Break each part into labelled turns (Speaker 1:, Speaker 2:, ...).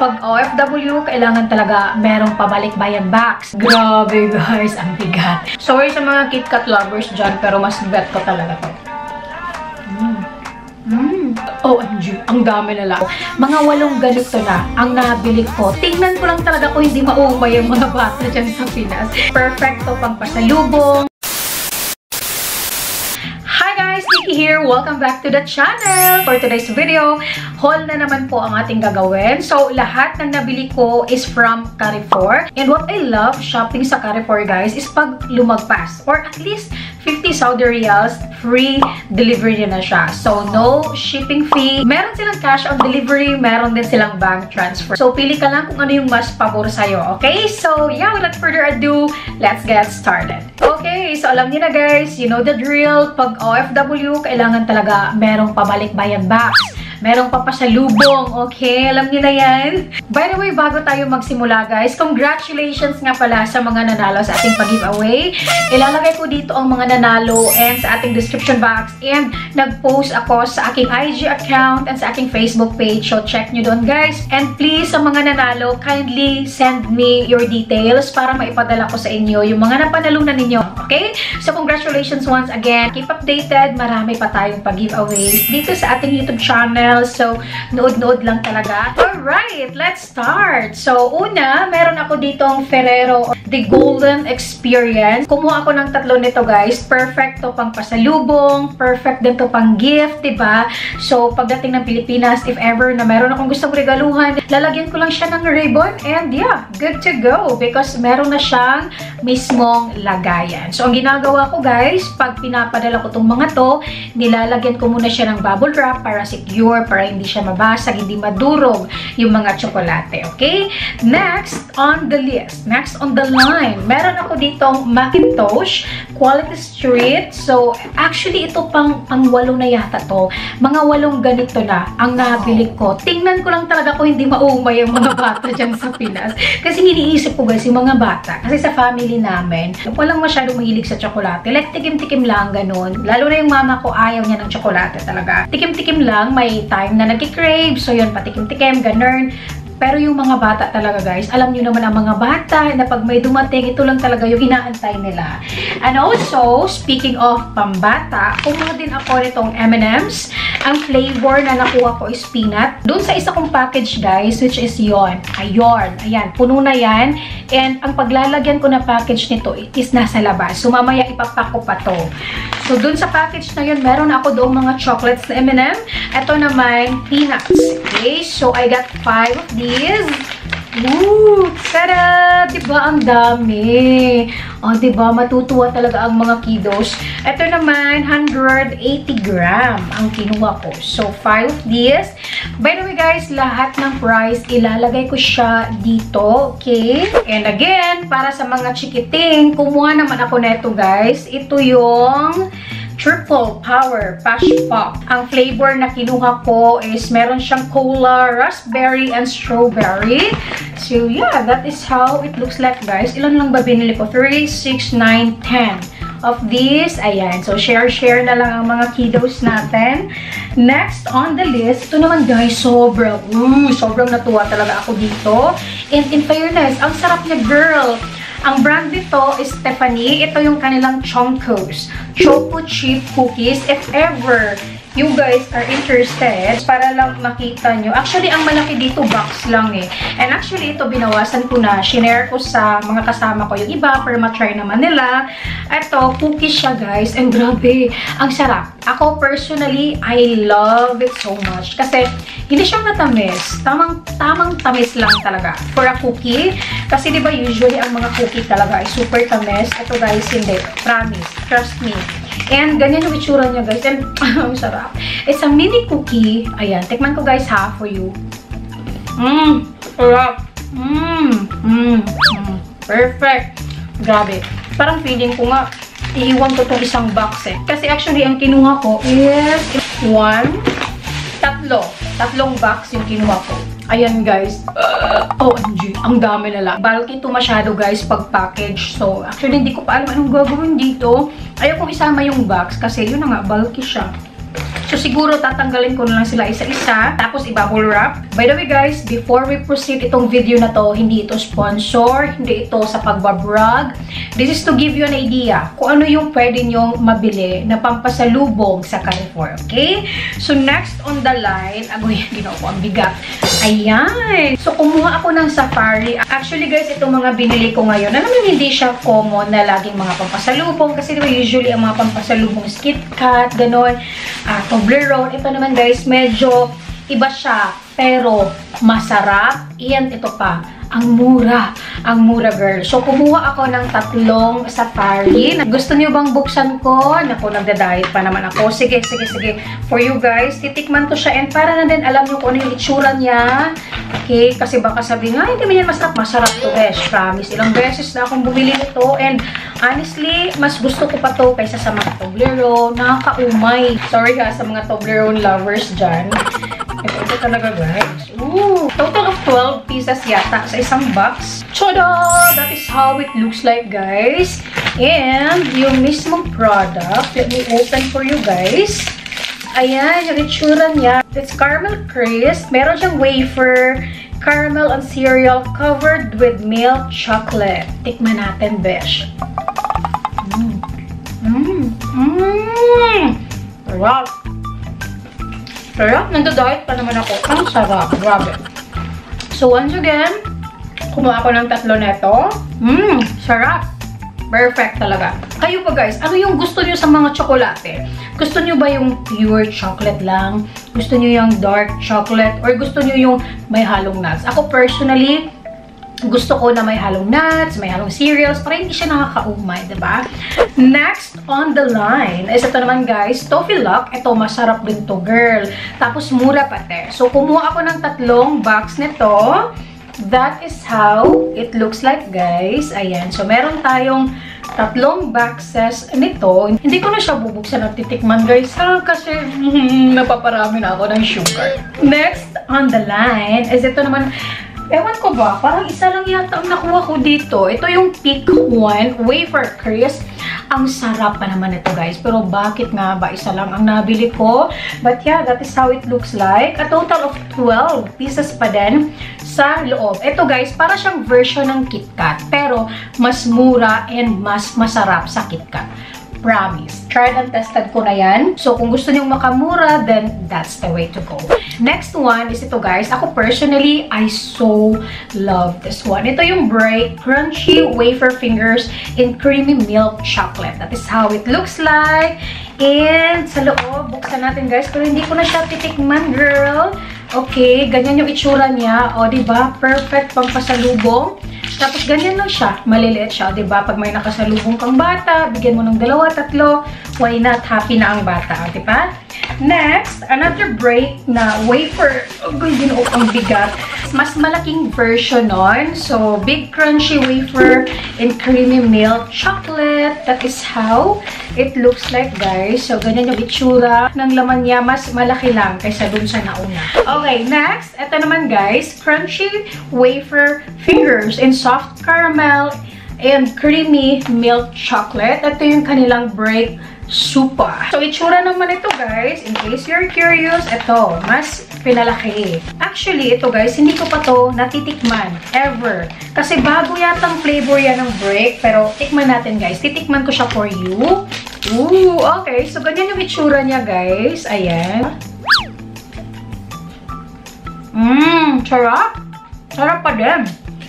Speaker 1: pag OFW, kailangan talaga merong pabalik-bayan box. Grabe guys, ang bigat. Sorry sa mga KitKat lovers dyan, pero mas bet ko talaga to. OMG, ang dami na lang. Mga 8 ganito na ang nabili ko. Tingnan ko lang talaga kung hindi maumay yung mga bata dyan sa Pinas. Perfecto pang pasalubong. Hi guys, Nikki here. Welcome back to the channel. For today's video, haul na naman po ang ating gagawin. So, lahat ng nabili ko is from Carrefour. And what I love shopping sa Carrefour guys is pag lumagpas or at least 50 Saudi Riyals, free delivery na siya. So, no shipping fee. Meron silang cash on delivery, meron din silang bank transfer. So, pili ka lang kung ano yung mas pabor sa'yo. Okay? So, yeah, without further ado, let's get started. Okay, so alam niyo na guys, you know the drill. Pag OFW, kailangan talaga merong pabalik-bayan box. Merong papasalubong, okay? Alam niyo na yan. By the way, bago tayo magsimula guys, congratulations nga pala sa mga nanalo sa ating pag-giveaway. Ilalagay ko dito ang mga nanalo and sa ating description box. And nag-post ako sa aking IG account and sa aking Facebook page. So check nyo doon guys. And please, sa mga nanalo, kindly send me your details para maipadala ko sa inyo yung mga napanalunan ninyo. Okay? So congratulations once again. Keep updated. Marami pa tayong pag-giveaway dito sa ating YouTube channel. So, nood-nood lang talaga. Alright, let's start. So, una, meron ako ditong Ferrero The Golden Experience. Kumuha ako ng 3 nito, guys. Perfect to pang pasalubong. Perfect din to pang gift, diba? So, pagdating ng Pilipinas, if ever na meron akong gustong regaluhan, lalagyan ko lang siya ng ribbon and yeah, good to go. Because meron na siyang mismong lagayan. So, ang ginagawa ko, guys, pag pinapadala ko tong mga to, nilalagyan ko muna siya ng bubble wrap para secure, para hindi siya mabasag, hindi madurog yung mga tsokolate, okay? Next on the list, next on the line, meron ako ditong Macintosh Quality Street. So, actually, ito pang 8 na yata to. Mga 8 ganito na ang nabili ko. Tingnan ko lang talaga kung hindi maumay yung mga bata dyan sa Pinas. Kasi iniisip ko guys, yung mga bata, kasi sa family namin, walang masyadong mahilig sa tsokolate. Like, tikim-tikim lang, ganun. Lalo na yung mama ko, ayaw niya ng tsokolate talaga. Tikim-tikim lang, may time na nag-crave. So, yun, patikim-tikim, ganun. Pero yung mga bata talaga guys, alam niyo naman ang mga bata na pag may dumating, ito lang talaga yung inaantay nila. And also, speaking of pambata, kumuha din ako nitong M&M's. Ang flavor na nakuha ko is peanut. Doon sa isa kong package guys, which is yon. Ayon. Ayan, puno na yan. And ang paglalagyan ko na package nito is nasa labas. So mamaya ipapak ko pa to. So dun sa package na yun, meron ako doong mga chocolates na M&M. Ito naman, peanuts. Okay, so I got 5 of these. Woo! Tada! Diba ang dami? O, diba? Matutuwa talaga ang mga kiddos. Ito naman, 180 gram ang kinuha ko. So, 5 of these. By the way, guys, lahat ng price, ilalagay ko siya dito. Okay? And again, para sa mga chikiting, kumuha naman ako neto, guys. Ito yung Triple Power Pash Pop. Ang flavor na kinuha ko is meron siyang cola, raspberry, and strawberry. So, yeah, that is how it looks like, guys. Ilan lang ba binili ko? 3, 6, 9, 10 of these. Ayan. So, share na lang ang mga kiddos natin. Next on the list, ito naman, guys, sobrang natuwa talaga ako dito. And in fairness, ang sarap niya, girl. Ang brand nito is Stephanie. Ito yung kanilang Choncos. Choco Chip Cookies. If ever you guys are interested, para lang makita nyo. Actually, ang malaki dito, box lang eh. And actually, ito binawasan ko na. Shinare ko sa mga kasama ko yung iba para matry naman nila. Ito, cookies siya guys. And grabe, ang sarap. Ako personally, I love it so much. Kasi, hindi siya matamis. Tamang tamis lang talaga for a cookie. Kasi diba usually ang mga cookie talaga ay super tamis. Ito guys, hindi. Promise. Trust me. And ganyan yung itsura niya guys. And ang sarap. It's a mini cookie. Ayan. Tikman ko guys ha for you. Sarap. Perfect. Grabe. Parang feeling ko nga iiwan ko itong isang box eh. Kasi actually ang kinuha ko is 3 box yung kinuha ko. Ayan guys. OMG. Ang dami na lang. Bulky ito masyado guys pag package. So actually hindi ko pa alam anong gagawin dito. Ayaw kong isama yung box kasi yun na nga bulky siya. So, siguro tatanggalin ko na lang sila isa-isa. Tapos, i-bubble wrap. By the way, guys, before we proceed itong video na to, hindi ito sponsor, hindi ito sa pagbabrag. This is to give you an idea kung ano yung pwede nyong mabili na pampasalubong sa Carrefour, okay? So, next on the line, agoy, ginawa ko ang bigat. Ayan! So, kumuha ako ng Safari. Actually, guys, itong mga binili ko ngayon, alam mo, hindi siya common na laging mga pampasalubong. Kasi diba, usually, ang mga pampasalubong is KitKat, ganon, Toblerone. Ito naman, guys, medyo iba siya, pero masarap. Iyan, ito pa. Ang mura. Ang mura, girl. So, kumuha ako ng 3 Safari. Gusto niyo bang buksan ko? Naku, nagda-diet pa naman ako. Sige, sige, sige. For you guys, titikman ko siya. And para na din alam niyo kung ano yung itsura niya. Okay? Kasi baka sabi nga, hindi mo yan masarap. Masarap to, besh. Promise. Ilang beses na akong bumili nito. And honestly, mas gusto ko pa to kaysa sa mga Toblerone. Nakakaumay. Sorry ha, sa mga Toblerone lovers dyan. Ito talaga, guys. Ooh! Total of 12 pieces yata sa isang box. Tada! That is how it looks like, guys. And yung mismong product, let me open for you guys. Ayan, yung itsura niya. It's caramel crisp. Meron siyang wafer, caramel and cereal covered with milk chocolate. Tikman natin, besh. Sarap. Sarap. Nandadiet pa naman ako. Ang sarap. Grabe. So, once again, kumuha ako ng 3 neto. Sarap. Perfect talaga. Kayo pa, guys, ano yung gusto nyo sa mga tsokolate? Gusto nyo ba yung pure chocolate lang? Gusto nyo yung dark chocolate? Or gusto nyo yung may halong nuts? Ako personally, gusto ko na may halong nuts, may halong cereals, para hindi siya nakakaumay, diba? Next on the line is ito naman, guys, Toffee Luck. Ito, masarap din to, girl. Tapos, mura pati. So, kumuha ako ng 3 box nito. That is how it looks like, guys. Ayan. So, meron tayong 3 boxes nito. Hindi ko na siya bubuksan at titikman, guys, ha? Kasi, napaparami na ako ng sugar. Next on the line is ito naman. Ewan ko ba, parang isa lang yata ang nakuha ko dito. Ito yung Pick 1 Wafer Crisp. Ang sarap pa naman ito, guys. Pero bakit nga ba isa lang ang nabili ko? But yeah, that is how it looks like. A total of 12 pieces pa din sa loob. Ito, guys, para siyang version ng KitKat. Pero mas mura and mas masarap sa KitKat. Promise. Tried and tested ko na yan. So, kung gusto nyong makamura, then that's the way to go. Next one is ito, guys. Ako personally, I so love this one. Ito yung Break Crunchy Wafer Fingers in Creamy Milk Chocolate. That is how it looks like. And sa loob, buksan natin, guys. Pero hindi ko na siya titikman, girl. Okay, ganyan yung itsura niya. O, diba? Perfect pang pasalubong. Tapos, ganyan lang siya. Maliliit siya. Diba? Pag may nakasalubong kang bata, bigyan mo ng 2, 3, why not? Happy na ang bata. Diba? Next, another Break na wafer. Oh, ginuot ang bigat. Mas malaking version nun. So, big crunchy wafer in creamy milk chocolate. That is how it looks like, guys. So, ganyan yung itsura ng laman niya. Mas malaki lang kaysa dun sa nauna. Okay, next. Ito naman, guys. Crunchy wafer fingers in soft caramel and creamy milk chocolate. Ito yung kanilang Break Supa. So, itsura naman ito, guys. In case you're curious, ito, mas pinalaki. Actually, ito, guys, hindi ko pa to natitikman. Ever. Kasi bago yatang flavor yan ng Break. Pero, tikman natin, guys. Titikman ko siya for you. Ooh, okay. So, ganyan yung itsura niya, guys. Ayan. Sarap. Sarap pa din.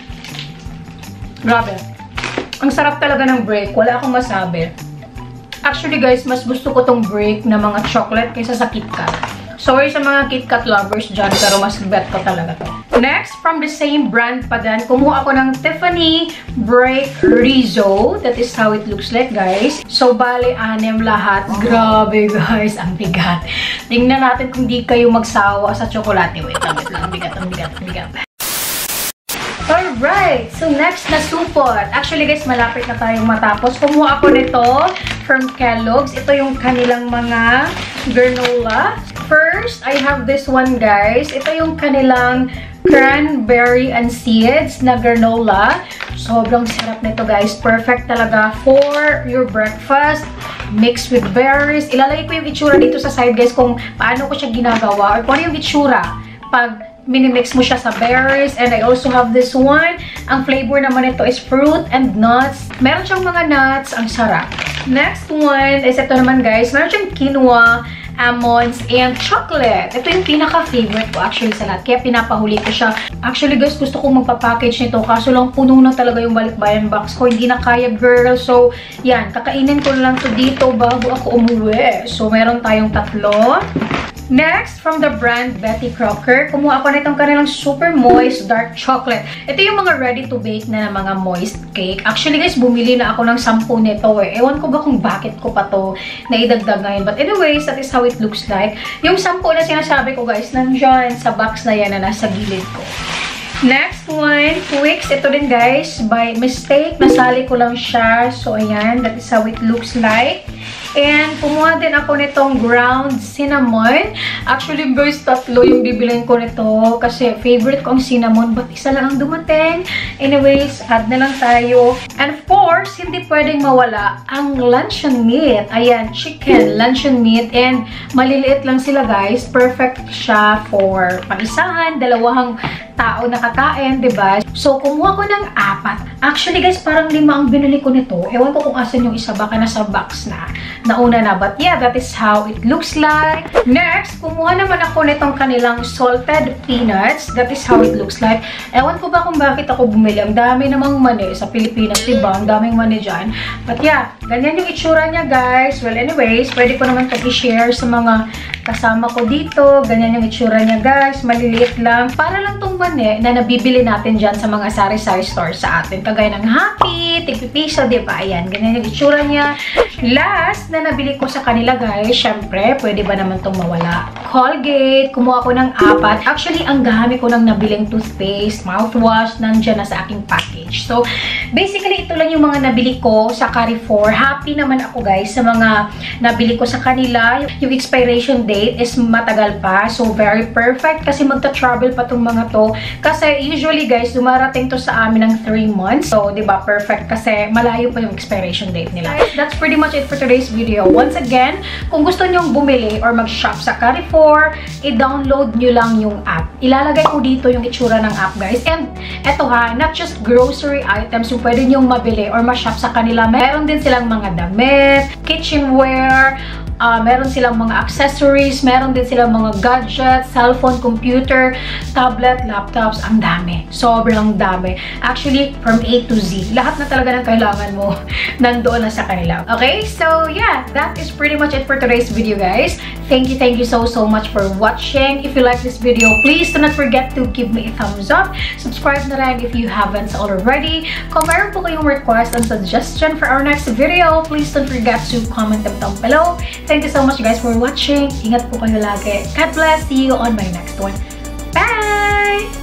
Speaker 1: Grabe. Ang sarap talaga ng Break. Wala akong masabi. Actually, guys, mas gusto ko tong Break na mga chocolate kaysa sa KitKat. Sorry sa mga KitKat lovers dyan, pero mas bet ko talaga to. Next, from the same brand pa din, kumuha ako ng Tiffany Break Rizzo. That is how it looks like, guys. So, bale, 6 lahat. Grabe, guys. Ang bigat. Tingnan natin kung di kayo magsawa sa chocolate. Wait lang. Ang bigat, ang bigat, ang bigat. Alright, so next na supot. Actually, guys, malapit na tayong matapos. Kumuha ako nito from Kellogg's. Ito yung kanilang mga granola. First, I have this one, guys. Ito yung kanilang cranberry and seeds na granola. Sobrang sarap nito, guys. Perfect talaga for your breakfast. mixed with berries. Ilalagay ko yung itsura dito sa side guys kung paano ko siya ginagawa or kung ano yung itsura pag minimix mo siya sa berries. And I also have this one. Ang flavor naman ito is fruit and nuts. Meron siyang mga nuts. Ang sarap. Next one is ito naman guys. Meron siyang quinoa, almonds, and chocolate. Ito yung pinaka-favorite ko actually sa lahat. Kaya pinapahuli ko siya. Actually guys, gusto kong magpa-package nito. Kaso lang puno na talaga yung balikbayan box ko. Hindi na kaya girl. So, yan. Kakainin ko lang to dito bago ako umuwi. So, meron tayong 3. Next, from the brand Betty Crocker, kumuha ako nitong kanilang super moist dark chocolate. Ito yung mga ready to bake na mga moist cake. Actually guys, bumili na ako ng 10 nito eh. Ewan ko ba kung bakit ko pa to naidagdag ngayon. But anyways, that is how it looks like. Yung 10 na sinasabi ko guys, nandyan sa box na yan na nasa gilid ko. Next one, Twix. Ito din guys, by mistake, nasali ko lang siya. So ayan, that is how it looks like. And kumuha din ako nitong ground cinnamon. Actually guys, 3 yung bibilin ko nito kasi favorite ko ang cinnamon but isa lang ang dumating. Anyways, add na lang tayo. And of course, hindi pwedeng mawala ang luncheon meat. Ayan, chicken luncheon meat. And maliliit lang sila guys. Perfect siya for pang-isahan, 2 tao nakakain, diba? So, kumuha ko ng 4. Actually, guys, parang 5 ang binili ko nito. Ewan ko kung asan yung isa, baka nasa box na. Nauna na. But yeah, that is how it looks like. Next, kumuha naman ako nitong kanilang salted peanuts. That is how it looks like. Ewan ko ba kung bakit ako bumili. Ang dami namang mani sa Pilipinas, diba? Ang daming mani dyan. But yeah, ganyan yung itsura niya, guys. Well, anyways, pwede ko naman ito i-share sa mga kasama ko dito. Ganyan yung itsura niya, guys. Maliliit lang. Para lang tong mani na nabibili natin dyan sa mga sari-sari stores sa atin. Kagaya ng Happy, Tigpipiso, diba? Ayan, ganyan yung itsura niya. Last na nabili ko sa kanila, guys, syempre, pwede ba naman itong mawala? Colgate. Kumuha ko ng 4. Actually, ang dami ko nang nabiling toothpaste, mouthwash, nandyan na sa aking package. So, basically, ito lang yung mga nabili ko sa Carrefour. Happy naman ako, guys, sa mga nabili ko sa kanila. Yung expiration date is matagal pa. So, very perfect kasi magta-travel pa tong mga to. Kasi, usually, guys, dumarating to sa amin ng 3 months. So, diba, perfect kasi malayo pa yung expiration date nila. That's pretty much it for today's video. Once again, kung gusto nyong bumili or mag-shop sa Carrefour, i-download nyo lang yung app. Ilalagay ko dito yung itsura ng app, guys. And, eto ha, not just grocery items yung pwede nyong mabili or ma-shop sa kanila. Meron din silang mga damit, kitchenware, meron silang mga accessories, meron din silang mga gadgets, cellphone, computer, tablet, laptops, ang dami. Sobrang dami. Actually, from A to Z. Lahat na talaga ng kailangan mo nandoon na sa kanila. Okay? So, yeah. That is pretty much it for today's video, guys. Thank you so much for watching. If you like this video, please do not forget to give me a thumbs up. Subscribe na rin if you haven't already. Kung mayroon po kayong request and suggestion for our next video, please don't forget to comment them down below. Thank you so much guys for watching. Ingat po kayo lagi. God bless. See you on my next one. Bye!